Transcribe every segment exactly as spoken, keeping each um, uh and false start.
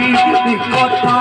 कथा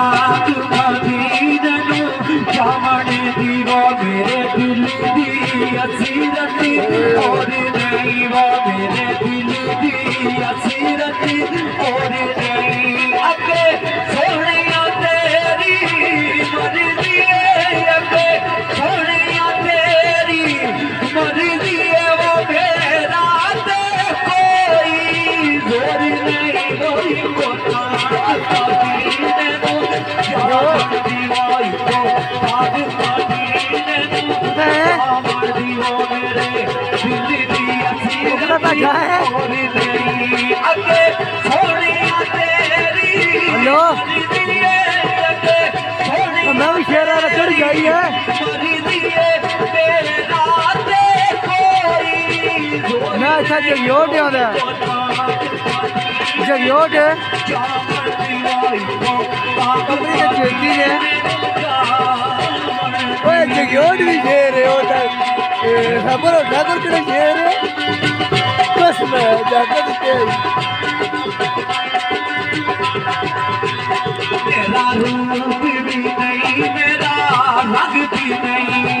मदीनू जामन दीवा मेरे दिल दी असीरती और नहीं वो मेरे दिल दी असीरती और नहीं अगे सोनिया तेरी मर्जी है अगे सोनिया तेरी मर्जी है वो मेरा ते कोई जोर नहीं कोई कोता मदीने को जामन दीवाई को ताज मदीने को जामन दीवा मेरे दिल दी असीरती और नहीं अगे सोनिया तेरी हेलो मैं भी शेर चढ़ गई है मैं अच्छा जगयोट आंदा जगयोट अपनी तो चलती है जगयोट भी शेर है खबर ठाकुर के शेर है बस मैं जाकर मेरा रूप भी नहीं मेरा रंग भी नहीं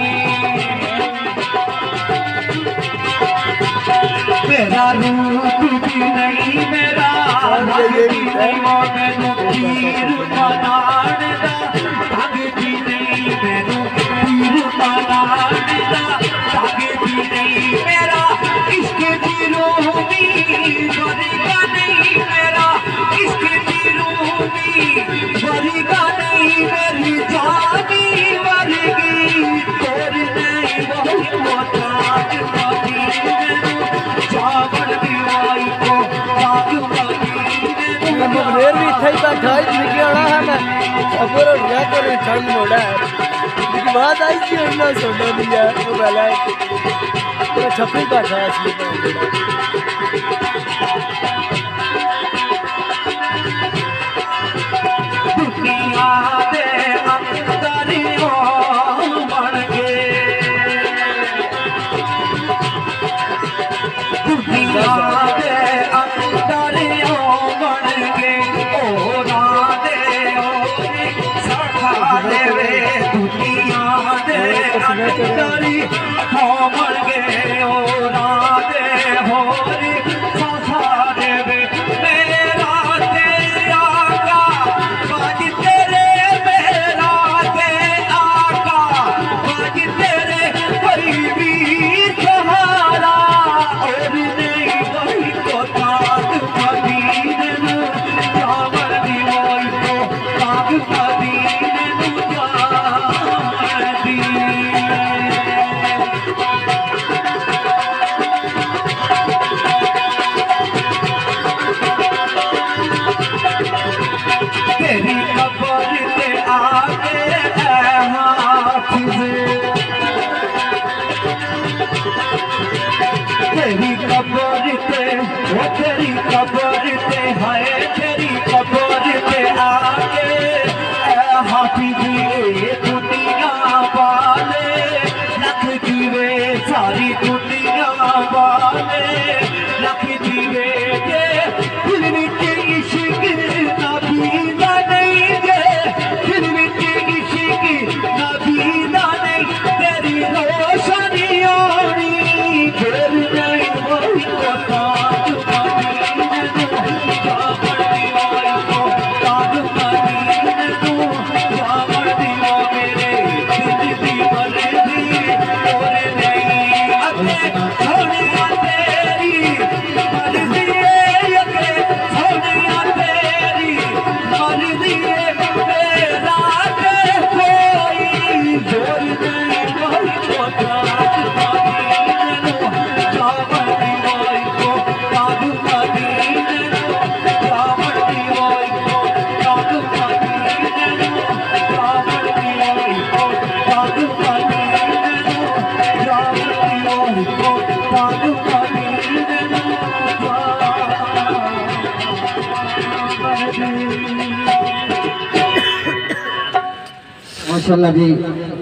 मेरा रूप भी नहीं मेरा रंग भी नहीं वो मैनू पीर मनाने दा रंग भी नहीं मैनू पीर मनाने दा रंग भी नहीं मेरा इश्क दी रूह भी बरगा नहीं मेरा इश्क दी रूह भी बरगा नहीं मेरी जानी वर्गी तोर नहीं वही मोहताज मदीने जामन दीवाई को ताज मदीने मुगलेर भी इतना ही बैठा है लिखे आना है मैं खबर और क्या करें ठंड मोड़ा है लेकिन बात आई थी उन्होंने सोना दिया वो पहला पूरा छपरी बैठा है इसलिए दुनिया दे अंदरियों बन गए दुनिया दे अंदरियों बन गए ओ राधे ओ सखा देवे दुनिया दे अंदरियों बन गए ओ राधे होरी सखा देवे मेरा तेरा का बाज तेरे मेरा ते आका बाज तेरे कोई भी सहारा और नहीं कोई को ताज मदीने नू जामन दीवाई को ताज मदीने नू जामन दी तेरी कबर से आगे हाफिज तेरी कबर से वो तेरी कबर से है तेरी कबर से आगे हाफिज ये दुनिया वाले लख जीवे सारी दुनिया वाले लख जीवे के दिल विच इश्क नबीदा नहीं गे दिल विच इश्क नबीदा नहीं तेरी रोशनी आनी फिर नहीं वही को ताज मदीने नू जामन दीवाई को ताज मदीने नू जामन दीवा मेरे दिल दी मर्जी और नहीं अगे सोनिया तेरी मर्जी अगे सोनिया तेरी मर्जी मेरा ते कोई जोर नहीं वही को ताज मदीने नू जामन दीवाई को ताज मदीने नू जामन दीवाई को ताज मदीने नू जामन दीवाई को ताज मदीने नू जामन दीवाई को ताज मदीने नू माशाल्लाह जी।